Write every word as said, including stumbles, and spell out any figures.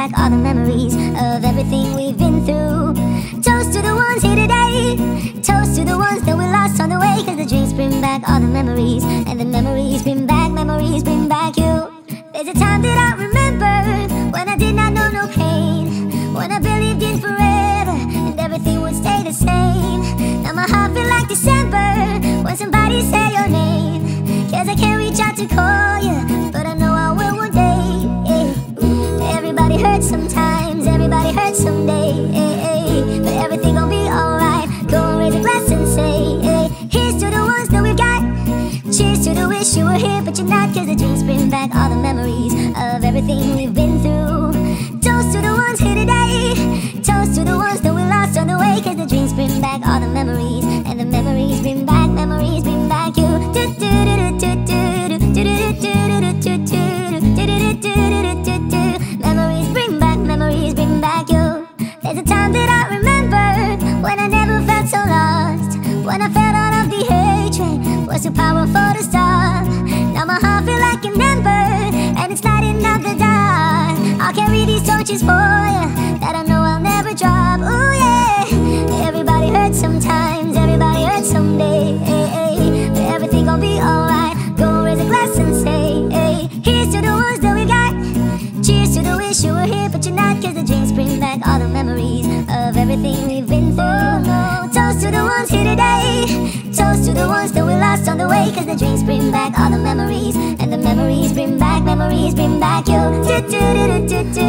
back all the memories of everything we've been through. Toast to the ones here today, toast to the ones that we lost on the way. Cause the drinks bring back all the memories, and the memories bring back, memories bring back you. There's a time that I remember when I did not know no pain, when I believed in forever and everything would stay the same. Now my heart feel like December when somebody say your name. Cause I can't reach out to call you, but I know I will one day. Everybody hurts sometimes, everybody hurts someday, but everything gon' be alright. Go and raise a glass and say, here's to the ones that we've got. Cheers to the wish you were here but you're not. Cause the drinks bring back all the memories of everything we've been through. Toast to the ones here today, toast to the ones that we lost on the way. Cause the drinks bring back all the memories, and the memories bring back, memories bring back you. Memories bring back, memories bring back you. There's a time that I remember when I never felt so lost, when I felt all of the hatred was too powerful to stop. Now my heart feel like an ember and it's lighting up the dark. I'll carry these torches for you that I know I'll never drop. Ooh yeah. Everybody hurts sometimes, everybody hurts someday, but everything gon' be alright. Go raise a glass and say, here's to the ones that we got. Cheers to the wish you were here but you're not. Cause the drinks bring back all the memories of everything we've been through. Toast to the ones here today, toast to the ones that we lost on the way. Cause the drinks bring back all the memories, and the memories bring back, memories bring back you.